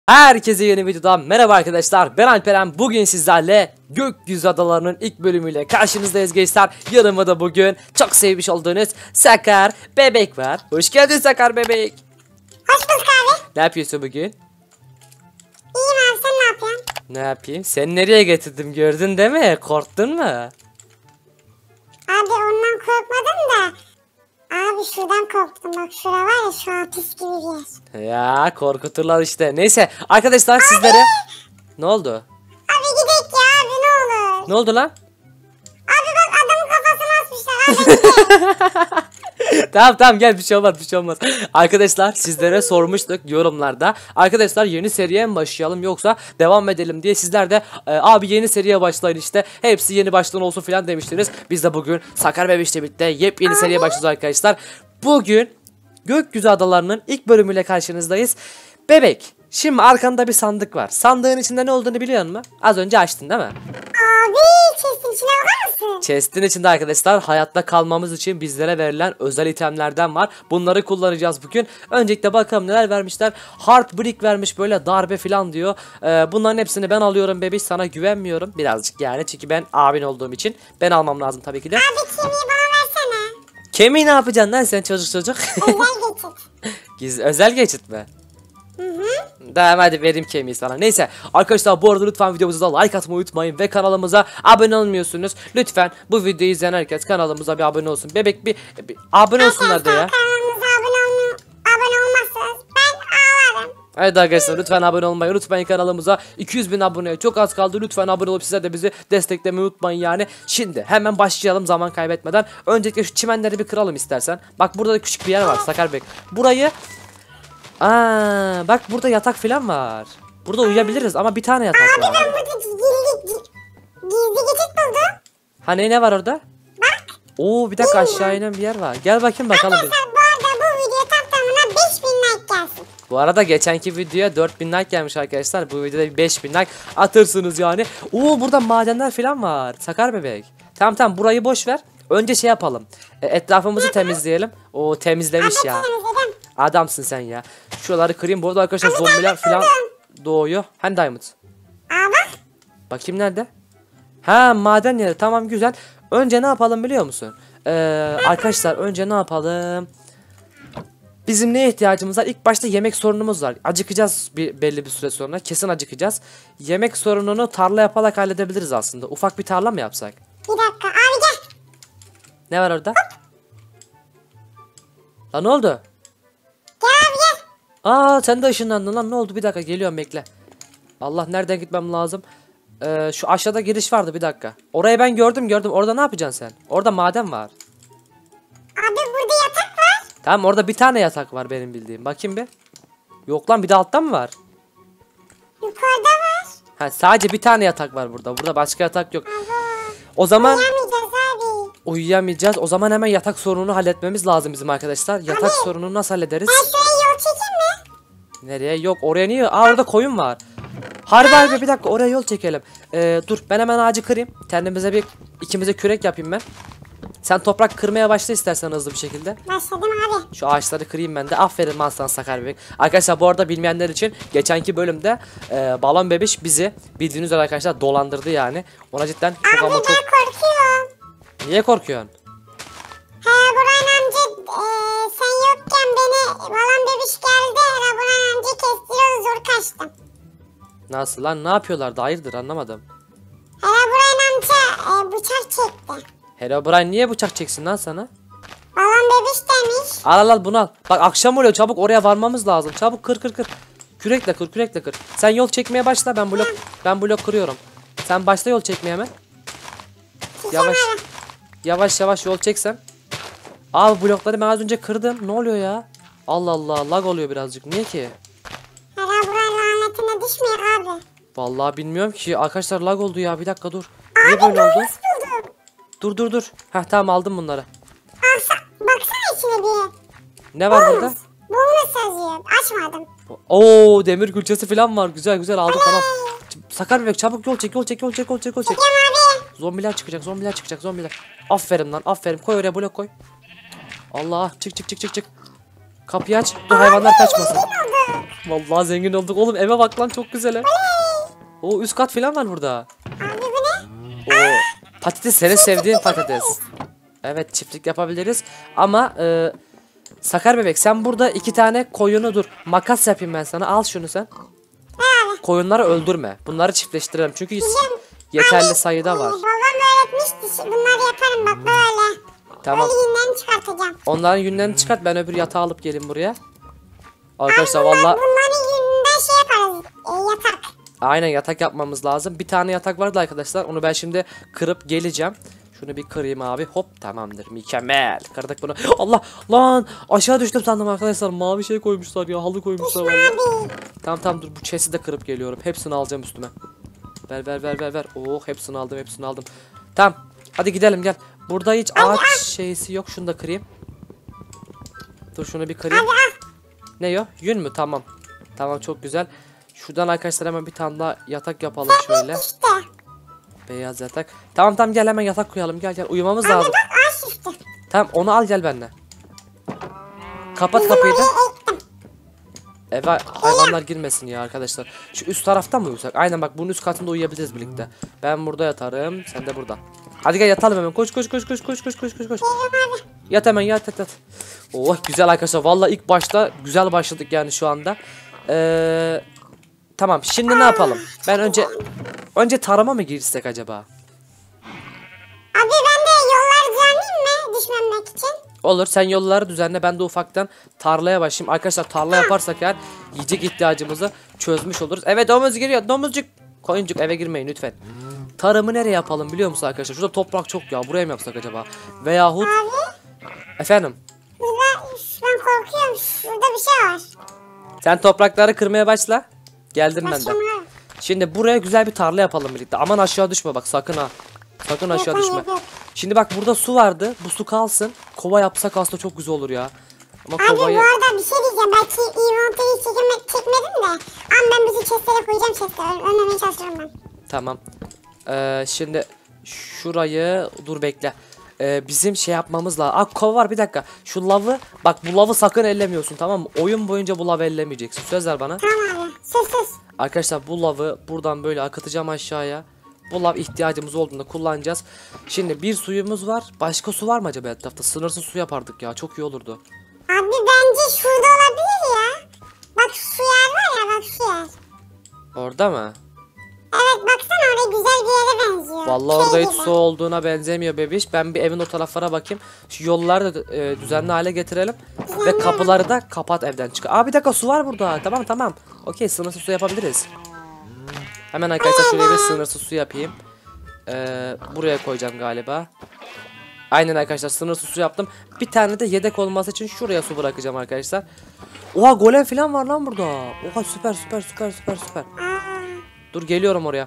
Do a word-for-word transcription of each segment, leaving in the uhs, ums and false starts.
Herkese yeni videodan merhaba arkadaşlar, ben Alperen. Bugün sizlerle Gökyüzü Adaları'nın ilk bölümüyle karşınızdayız gençler. Yanımda da bugün çok sevmiş olduğunuz Sakar Bebek var. Hoş geldin Sakar Bebek. Hoş bulduk abi. Ne yapıyorsun bugün? İyiyim abi, sen ne yapıyorsun? Ne yapayım? Seni nereye getirdim, gördün değil mi? Korktun mu? Abi ondan korkmadım da. Abi şuradan korktum, bak şura var ya, şu an pis gibi bir yer. Ya korkuturlar işte. Neyse arkadaşlar, sizlere... Ne oldu? Abi gidelim ya abi, ne olur. Ne oldu lan? Abi bak, adamın kafasını asmışlar abi. Tamam tamam gel, bir şey olmaz bir şey olmaz. Arkadaşlar sizlere sormuştuk yorumlarda. Arkadaşlar yeni seriye mi başlayalım yoksa devam edelim diye, sizler de e, abi yeni seriye başlayın işte, hepsi yeni baştan olsun filan demiştiniz. Biz de bugün Sakar Bebiş'le birlikte yepyeni seriye başlıyoruz arkadaşlar. Bugün Gökyüzü Adaları'nın ilk bölümüyle karşınızdayız. Bebek, şimdi arkanda bir sandık var. Sandığın içinde ne olduğunu biliyor musun? Az önce açtın değil mi? Abi chest'in içine bakar mısın? Chest'in içinde arkadaşlar hayatta kalmamız için bizlere verilen özel itemlerden var. Bunları kullanacağız bugün. Öncelikle bakalım neler vermişler. Heartbreak vermiş, böyle darbe falan diyor. Ee, bunların hepsini ben alıyorum bebiş, sana güvenmiyorum birazcık yani. Çünkü ben abin olduğum için ben almam lazım tabii ki de. Abi kemiği bana versene. Kemiği ne yapacaksın lan sen çocuk çocuk? Özel geçit. Gizli, özel geçit mi? Hı hı. Tamam hadi vereyim kemiği sana. Neyse arkadaşlar, bu arada lütfen videomuza like atmayı unutmayın ve kanalımıza abone olmuyorsunuz. Lütfen bu videoyu izleyen herkes kanalımıza bir abone olsun. Bebek bir, bir abone olsunlar da ya. Kanalımıza abone, olma, abone olmazsanız ben ağlarım. Evet arkadaşlar, lütfen abone olmayı unutmayın kanalımıza. iki yüz bin aboneye çok az kaldı. Lütfen abone olup sizler de bizi desteklemeyi unutmayın yani. Şimdi hemen başlayalım zaman kaybetmeden. Öncelikle şu çimenleri bir kıralım istersen. Bak burada da küçük bir yer var Sakar Bey. Burayı... Aa, bak burada yatak falan var. Burada uyuyabiliriz ama bir tane yatak Abi var. ben burada gizli, gizli, gizli geçit buldum. Hani ne var orada? Bak. Oo bir dakika, aşağı inen bir yer var. Gel bakayım bakalım. Bir. Arkadaşlar bu arada bu video tam tamına beş bin like gelsin. Bu arada geçenki videoya dört bin like gelmiş arkadaşlar. Bu videoda beş bin like atırsınız yani. Oo burada madenler falan var. Sakar Bebek. Tamam tamam, burayı boş ver. Önce şey yapalım. E, etrafımızı temizleyelim. O temizlemiş Abi ya. temizledim. Adamsın sen ya. Şuraları kırayım. Bu arada arkadaşlar Abi zombiler diamond falan buldum. doğuyor. Hani diamond? Aa bak. Bakayım nerede? Ha, maden yeri. Tamam güzel. Önce ne yapalım biliyor musun? Ee, arkadaşlar önce ne yapalım? Bizim neye ihtiyacımız var? İlk başta yemek sorunumuz var. Acıkacağız bir belli bir süre sonra. Kesin acıkacağız. Yemek sorununu tarla yaparak halledebiliriz aslında. Ufak bir tarla mı yapsak? Bir dakika abi gel. Ne var orada? Lan ne oldu? Gel abi gel. Aa sen de ışınlandın lan, ne oldu? Bir dakika geliyorum, bekle. Allah, nereden gitmem lazım? Ee, şu aşağıda giriş vardı, bir dakika. Orayı ben gördüm gördüm. Orada ne yapacaksın sen? Orada maden var. Abi burada yatak var. Tamam, orada bir tane yatak var benim bildiğim. Bakayım bir. Yok lan, bir de altta mı var? Yukarıda var. Ha, sadece bir tane yatak var burada. Burada başka yatak yok. O zaman Uyuyamayacağız abi. uyuyamayacağız. O zaman hemen yatak sorununu halletmemiz lazım bizim arkadaşlar. Yatak sorununu nasıl hallederiz? Ben şuraya yol çekeyim mi? Nereye? Yok oraya niye? Aa orada koyun var. Harbi harbi, bir dakika oraya yol çekelim. Ee, dur ben hemen ağacı kırayım. Kendimize bir, ikimize kürek yapayım ben. Sen toprak kırmaya başla istersen hızlı bir şekilde. Başladım abi. Şu ağaçları kırayım ben de. Aferin lan sana Sakar Bebek. Arkadaşlar bu arada bilmeyenler için geçenki bölümde e, Balon Bebiş bizi bildiğiniz üzere arkadaşlar dolandırdı yani. Ona cidden çok Abi ama ben çok... korkuyorum. Niye korkuyorsun? He Burhan amca e, sen yokken beni balon bebiş geldi. He Burhan amca kestiriyordu, zor kaçtım. Nasıl lan, ne yapıyorlardı, hayırdır anlamadım. He Burhan amca e, bıçak çekti. Herobrine niye bıçak çeksin lan sana? Balon bebiş demiş. Al al al bunu al. Bak akşam oluyor, çabuk oraya varmamız lazım. Çabuk kır kır kır. Kürekle kır, kürekle kır. Sen yol çekmeye başla, ben blok ben blok kırıyorum. Sen başla yol çekmeye hemen. Yavaş. Yavaş yavaş yol çeksen. Abi blokları ben az önce kırdım. Ne oluyor ya? Allah Allah, lag oluyor birazcık. Niye ki? He Burhan lanetine düşmüyor abi. Vallahi bilmiyorum ki. Arkadaşlar lag oldu ya. Bir dakika dur. Niye Abi böyle oldu? bonus buldum. Dur dur dur. Heh tamam, aldım bunları. Alsa, baksana içine bir. Ne var burada? Bonus. Bonus yazıyor. Açmadım. Oo demir külçesi falan var. Güzel güzel aldık, tamam. Sakar Bebek çabuk yol çek yol çek yol çek yol çek yol çek. Çekeyim abi. Zombiler çıkacak, zombiler çıkacak, zombiler. Aferin lan, aferin. Koy oraya blok koy. Allah, çık çık çık çık çık. Kapıyı aç. Dur hayvanlar kaçmasın. Zengin olduk. Vallahi zengin olduk oğlum, eve bak lan, çok güzel ev. O üst kat falan var burada. Abi bu ne? O patates, senin sevdiğin patates. Evet, çiftlik yapabiliriz ama e, Sakar bebek, sen burada iki tane koyunu dur. Makas yapayım ben sana, al şunu sen. Abi. Koyunları öldürme. Bunları çiftleştirelim çünkü yeterli sayıda var. Babam öğretmişti. Bunları yaparım bak böyle. Tamam. Böyle yünlerini çıkartacağım. Onların yünlerini çıkart, ben öbür yatağı alıp gelin buraya. Arkadaşlar Bunlar, valla bunların yününden şey yaparız. E, yatak. aynen yatak yapmamız lazım. Bir tane yatak vardı arkadaşlar, onu ben şimdi kırıp geleceğim. Şunu bir kırayım abi, hop, tamamdır, mükemmel. Kırdık bunu. Allah lan, aşağı düştüm sandım arkadaşlar, mavi şey koymuşlar ya, halı koymuşlar vallahi. Abi. Tamam tamam, dur, bu chest'i de kırıp geliyorum, hepsini alacağım üstüme. Ver ver ver ver ver. Oh, hepsini aldım, hepsini aldım. Tamam, hadi gidelim, gel. Burada hiç ağaç şeysi yok, şunu da kırayım. Dur, şunu bir kırayım. Abi al. Ne o? Yün mü? Tamam. Tamam, çok güzel. Şuradan arkadaşlar hemen bir tane daha yatak yapalım şöyle. İşte. Beyaz yatak. Tamam tamam, gel hemen yatak koyalım, gel gel, uyumamız Abi lazım. bak ağaç çıktı. Tamam, onu al gel benimle. Kapat kapıyı da. Eve hayvanlar girmesin ya arkadaşlar. Şu üst tarafta mı uyusak? Aynen bak, bunun üst katında uyuyabiliriz birlikte. Ben burada yatarım, sen de burada. Hadi gel yatalım hemen. Koş koş koş koş koş koş koş koş koş. Yat hemen, yat yat yat. Oh, güzel arkadaşlar. Vallahi ilk başta güzel başladık yani şu anda. Ee, tamam, şimdi ne yapalım? Ben önce önce tarıma mı girsek acaba? Abi ben de yolları düzenleyeyim mi düşmemek için? Olur, sen yolları düzenle, ben de ufaktan tarlaya başlayayım. Arkadaşlar tarla yaparsak eğer yiyecek ihtiyacımızı çözmüş oluruz. Evet, domuz giriyor, domuzcuk. Koyuncuk, eve girmeyin lütfen. Tarımı nereye yapalım biliyor musun arkadaşlar? Şurada toprak çok ya, buraya mı yapsak acaba? Veyahut Abi. efendim, Burada ben korkuyorum. Şurada bir şey var. sen toprakları kırmaya başla. Geldim ben de. Başım var. Şimdi buraya güzel bir tarla yapalım birlikte. Aman aşağı düşme bak, sakın ha. Sakın aşağı Yok, düşme. yok, yok. Şimdi bak, burada su vardı. Bu su kalsın. Kova yapsak aslında çok güzel olur ya. Ama Abi kovayı... bu arada bir şey diyeceğim. Belki inventory'i çekmek, çekmedim de. Ama ben bizi chestlere koyacağım chestlere. Önlemeye çalışıyorum ben. Tamam. Ee, şimdi şurayı dur bekle. Ee, bizim şey yapmamız lazım. Aa, kova var, bir dakika. Şu lavı bak, bu lavı sakın ellemiyorsun, tamam mı? Oyun boyunca bu lavı ellemeyeceksin. Söz ver bana. Tamam abi. Sus sus. Arkadaşlar bu lavı buradan böyle akıtacağım aşağıya. Bu lav ihtiyacımız olduğunda kullanacağız. Şimdi bir suyumuz var. Başka su var mı acaba etrafta? Sınırsız su yapardık ya. Çok iyi olurdu. Abi bence şurada olabilir ya. Bak şu yer var ya, bak şu yer. Orada mı? Evet baksana, oraya güzel bir yere benziyor. Vallahi Şey orada hiç gibi. su olduğuna benzemiyor bebiş. Ben bir evin o taraflara bakayım. Şu yolları da e, düzenli hale getirelim. Ve kapıları da kapat, evden çık. Aa, bir dakika, su var burada. Tamam tamam. Okey, sınırsız su yapabiliriz. Hemen arkadaşlar şuraya bir sınırsız su yapayım. Ee, buraya koyacağım galiba. Aynen arkadaşlar, sınırsız su yaptım. Bir tane de yedek olması için şuraya su bırakacağım arkadaşlar. Oha, golem falan var lan burada. Oha, süper süper süper süper süper. Aa, Dur, geliyorum oraya.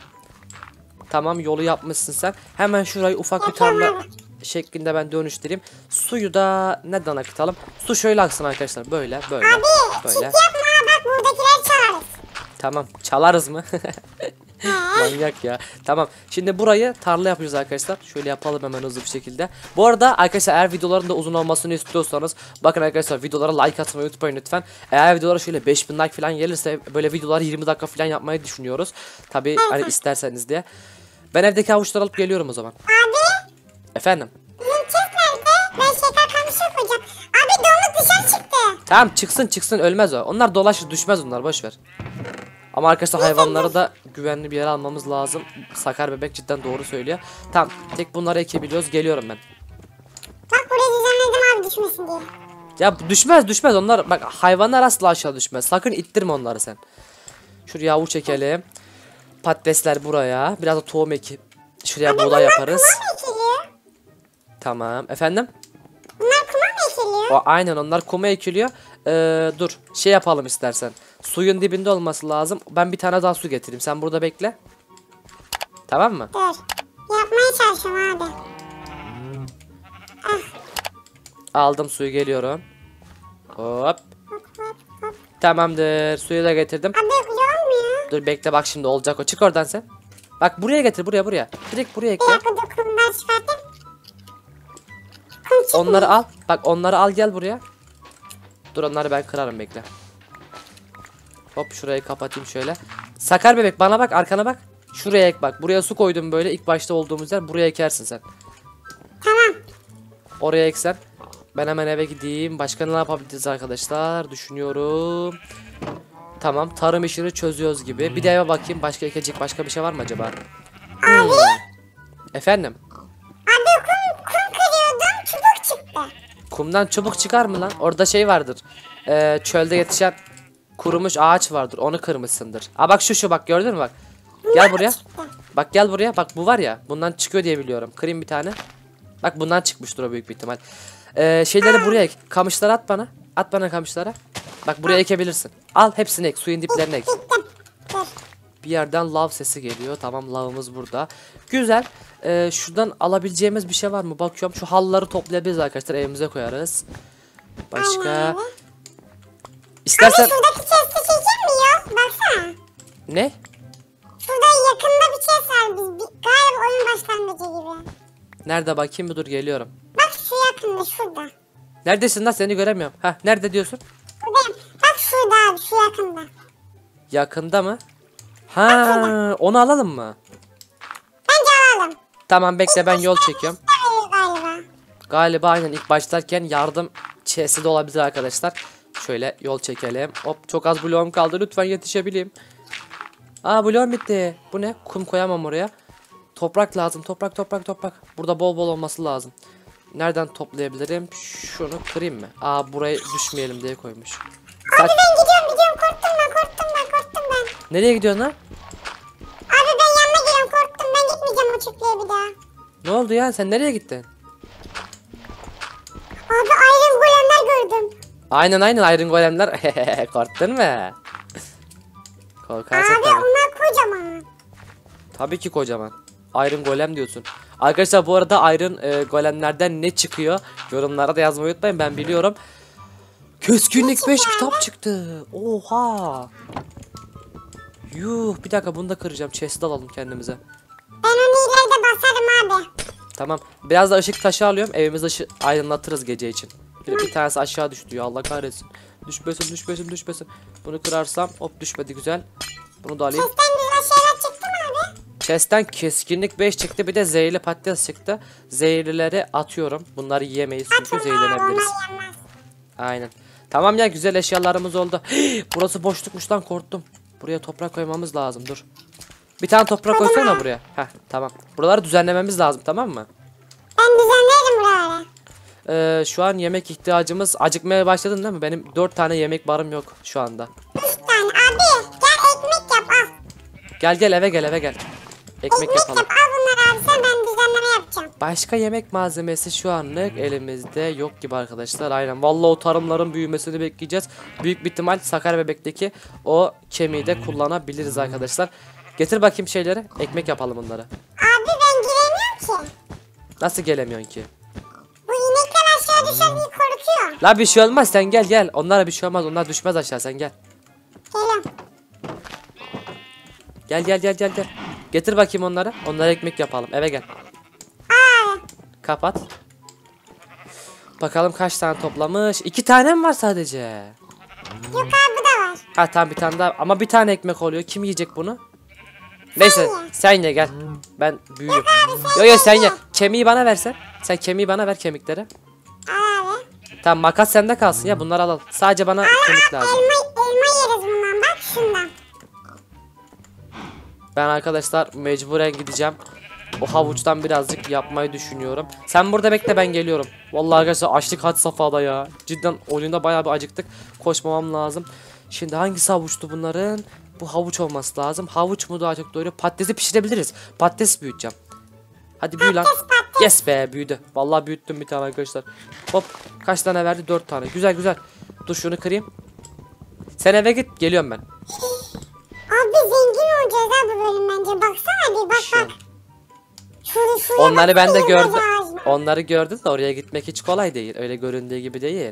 Tamam, yolu yapmışsın sen. Hemen şurayı ufak bir Yapıyorum tarla abi. şeklinde ben dönüştüreyim. Suyu da neden akıtalım? Su şöyle aksın arkadaşlar, böyle böyle Abi çit böyle. yapma, bak buradakileri çalarız. Tamam, çalarız mı? He. Manyak ya. Tamam. Şimdi burayı tarla yapıyoruz arkadaşlar. Şöyle yapalım hemen hızlı bir şekilde. Bu arada arkadaşlar, eğer videoların da uzun olmasını istiyorsanız bakın arkadaşlar, videolara like atmayı unutmayın lütfen. Eğer videolara şöyle beş bin like falan gelirse böyle videoları yirmi dakika falan yapmayı düşünüyoruz. Tabi hani isterseniz diye. Ben evdeki havuçları alıp geliyorum o zaman. Abi Efendim. bizim chest nerede? Ben şeker kamışı koyacağım. Abi domuz dışarı çıktı. Tamam, çıksın çıksın, ölmez o. Onlar dolaşır, düşmez onlar, boş ver. Ama arkadaşlar hayvanları da güvenli bir yere almamız lazım. Sakar bebek cidden doğru söylüyor. Tamam, tek bunları ekebiliyoruz. Geliyorum ben. Bak burayı düzenledim abi, düşmesin diye. Ya düşmez düşmez onlar, bak hayvanlar asla aşağı düşmez. Sakın ittirme onları sen. Şuraya avuç çekelim. Patatesler buraya. Biraz da tohum ekip. Şuraya buğday yaparız. Kuma mı ekiliyor? Tamam. Efendim? Bunlar kuma mı ekiliyor? O aynen, onlar kuma ekiliyor. Ee, dur şey yapalım istersen. Suyun dibinde olması lazım. Ben bir tane daha su getireyim. Sen burada bekle. Tamam mı? Dur. Yapmaya çalışıyorum abi. Aldım suyu, geliyorum. Hop. Hop hop hop. Tamamdır. Suyu da getirdim. Abi olmuyor. Dur bekle, bak şimdi olacak o. Çık oradan sen. Bak buraya getir, buraya buraya. Direkt buraya Bir ekle. dakika dur, kumdan çıkartayım. Kum çıkmıyor. Onları al. Bak onları al, gel buraya. Dur, onları ben kırarım, bekle. Hop şurayı kapatayım şöyle. Sakar bebek bana bak, arkana bak. Şuraya ek bak. Buraya su koydum böyle. İlk başta olduğumuz yer. Buraya ekersin sen. Tamam. Oraya eksen. Ben hemen eve gideyim. Başka ne yapabiliriz arkadaşlar? Düşünüyorum. Tamam, tarım işini çözüyoruz gibi. Bir de eve bakayım. Başka ekecek başka bir şey var mı acaba? Abi. Efendim? Abi kum, kum kırıyordum. Çubuk çıktı. Kumdan çubuk çıkar mı lan? Orada şey vardır. Ee, çölde yetişen kurumuş ağaç vardır. Onu kırmışsındır. Aa bak şu şu bak, gördün mü bak. Gel buraya. Bak gel buraya. Bak bu var ya. Bundan çıkıyor diye biliyorum. Kırayım bir tane. Bak bundan çıkmıştır o büyük bir ihtimal. Ee, şeyleri buraya ek. Kamışları at bana. At bana kamışlara. Bak buraya ekebilirsin. Al hepsini ek. Suyun diplerine ek. Dur. Bir yerden lav sesi geliyor. Tamam, lavımız burada. Güzel. Ee, şuradan alabileceğimiz bir şey var mı? Bakıyorum. Şu halıları toplayabiliriz arkadaşlar. Evimize koyarız. Başka. İstersen. Abi şuradaki chest'i çekilmiyor. Baksana. Ne? Şurada yakında bir chest var. Biz, bir, galiba oyun başlangıcı gibi. Nerede bakayım bir, dur geliyorum. Bak şu yakında şurada. Neredesin lan, seni göremiyorum. Heh, nerede diyorsun? Buradayım. Bak şurada abi, şu yakında. Yakında mı? Ha, onu alalım mı? Bence alalım. Tamam bekle, ben yol çekiyorum. Hayır galiba. Galiba aynen ilk başlarken yardım çesi de olabilir arkadaşlar. Şöyle yol çekelim. Hop, çok az bloğum kaldı, lütfen yetişebileyim. Aa bloğum bitti. Bu ne? Kum koyamam oraya. Toprak lazım. Toprak toprak toprak. Burada bol bol olması lazım. Nereden toplayabilirim? Şunu kırayım mı? Aa buraya düşmeyelim diye koymuş. Abi ben gidiyorum gidiyorum, korktum ben korktum ben korktum ben. Nereye gidiyorsun lan? Abi ben yanına giriyorum, korktum ben, gitmeyeceğim o çiftliğe bir daha. Ne oldu ya? Sen nereye gittin? Abi iron golemler gördüm. Aynen aynen Iron Golemler. Korktun mu? Korkarsın Abi tabii. onlar kocaman. Tabii ki kocaman. Iron Golem diyorsun. Arkadaşlar bu arada Iron e, Golemlerden ne çıkıyor? Yorumlara da yazmayı unutmayın, ben biliyorum. Keskinlik beş kitap çıktı. Oha. Yuh, bir dakika bunu da kıracağım. Chest alalım kendimize. Ben onu ileride basarım abi. Tamam. Biraz da ışık taşı alıyorum. Evimizi ışı aydınlatırız gece için. Bir, bir tanesi aşağı düştü ya, Allah kahretsin. Düşmesin düşmesin düşmesin. Bunu kırarsam hop düşmedi, güzel. Bunu da alayım. Chest'ten güzel şeyler çıktı mı abi? Chest'ten keskinlik beş çıktı, bir de zehirli patates çıktı. Zehirlileri atıyorum. Bunları yiyemeyiz çünkü zehirlenebiliriz. Onlar yenmez. Aynen. Tamam ya, güzel eşyalarımız oldu. Burası boşlukmuş lan, korktum. Buraya toprak koymamız lazım, dur. Bir tane toprak koysana buraya. Heh tamam. Buraları düzenlememiz lazım, tamam mı? Ben düzenlerim buraları. Ee, şu an yemek ihtiyacımız, acıkmaya başladın değil mi? Benim dört tane yemek barım yok şu anda. Üç tane abi, gel ekmek yap al. Gel gel eve gel eve gel. Ekmek Ekmek yapalım. yap al bunları abi, sen ben düzenleme yapacağım. Başka yemek malzemesi şu anlık elimizde yok gibi arkadaşlar. Aynen. Vallahi o tarımların büyümesini bekleyeceğiz. Büyük bir ihtimal Sakar Bebek'teki o kemiği de kullanabiliriz arkadaşlar. Getir bakayım şeyleri. Ekmek yapalım bunları. Abi ben giremiyorum ki. Nasıl gelemiyorsun ki? Bu inekler aşağı düşer diye korkuyor. La bir şey olmaz, sen gel gel. Onlara bir şey olmaz. Onlar düşmez aşağı, sen gel. Geliyorum. Gel gel gel gel gel. Getir bakayım onları. Onlara ekmek yapalım. Eve gel. Aa, Kapat. Bakalım kaç tane toplamış. İki tane mi var sadece? yok abi bu da var. Ha tamam, bir tane daha. Ama bir tane ekmek oluyor. Kim yiyecek bunu? Neyse ye. sen ye gel. Ben büyüğüm. Yo yo sen ye. Kemiği bana versen. Sen kemiği bana ver, kemikleri. Al abi. Tamam, makas sende kalsın ya, bunları alalım. Sadece bana kemik lazım. Elma, elma yeriz bundan, bak şundan. Ben arkadaşlar mecburen gideceğim. O havuçtan birazcık yapmayı düşünüyorum. Sen burada bekle, ben geliyorum. Vallahi arkadaşlar açlık had safhada ya. Cidden oyunda bayağı bir acıktık. Koşmamam lazım. Şimdi hangisi havuçtu bunların? Bu havuç olması lazım. Havuç mu daha çok doyuruyor? Patatesi pişirebiliriz. Patates büyüteceğim. Hadi büyü lan. Yes be, büyüdü. Vallahi büyüttüm bir tane arkadaşlar. Hop, kaç tane verdi? Dört tane. Güzel güzel. Dur şunu kırayım. Sen eve git, geliyorum ben. Abi zengin olacağız ha bu bölüm bence. Baksana bir bak Şu- bak. Şurada, şuraya Onları ben de baksana, gördüm. yılmaz ağacı. Onları gördüm de oraya gitmek hiç kolay değil. Öyle göründüğü gibi değil.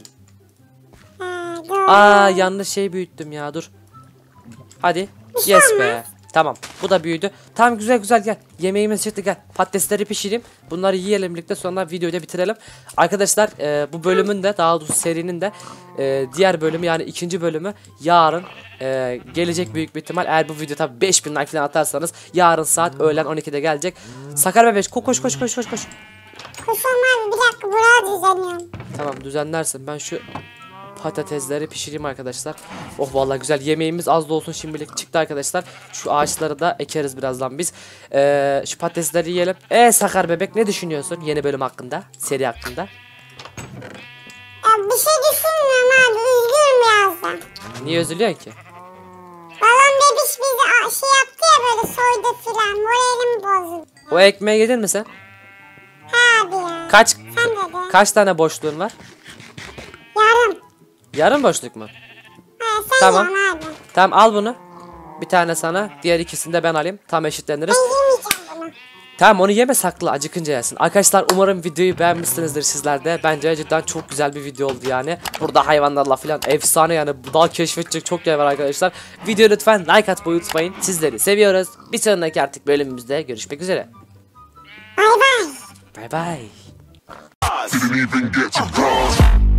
Ha, doğru. Aa yanlış şey büyüttüm ya, dur. Hadi. Bir şey Yes olmaz. be. Tamam. Bu da büyüdü. Tamam güzel güzel gel. Yemeğimiz çıktı gel. Patatesleri pişireyim. Bunları yiyelim birlikte sonra videoyu da bitirelim. Arkadaşlar e, bu bölümün de daha doğrusu serinin de e, diğer bölümü yani ikinci bölümü yarın e, gelecek büyük bir ihtimal. Eğer bu video tabi beş bin like falan atarsanız yarın saat öğlen on ikide gelecek. Sakar bebeş koş koş koş koş koş koş. Kuşum abi bir dakika buraya düzeniyorum. Tamam düzenlersin. Ben şu patatesleri pişireyim arkadaşlar. Oh vallahi güzel. Yemeğimiz az da olsun şimdilik çıktı arkadaşlar. Şu ağaçları da ekeriz birazdan biz. Ee, şu patatesleri yiyelim. Ee Sakar bebek ne düşünüyorsun yeni bölüm hakkında? Seri hakkında? Ya bir şey düşünmüyorum abi. Üzgünüm biraz da. Niye üzülüyorsun ki? Balon bebiş bizi a- şey yaptı ya böyle soydu filan. Moralim bozuldu. O ekmeği yedin mi sen? He abi ya. Kaç Sen de de. kaç tane boşluğun var? Yarım. Yarım boşluk mu? He sen Tamam. yarım abi. Tamam al bunu. Bir tane sana, diğer ikisini de ben alayım. Tam eşitleniriz. Ben yemeyeceğim bunu. Tamam onu yeme saklı acıkınca yersin. Arkadaşlar umarım videoyu beğenmişsinizdir sizler de. Bence cidden çok güzel bir video oldu yani. Burada hayvanlarla falan efsane yani. Daha keşfedecek çok yer var arkadaşlar. Videoya lütfen like atmayı unutmayın. Sizleri seviyoruz. Bir sonraki artık bölümümüzde görüşmek üzere. Bay bay. Bay bay. Didn't even get to bronze.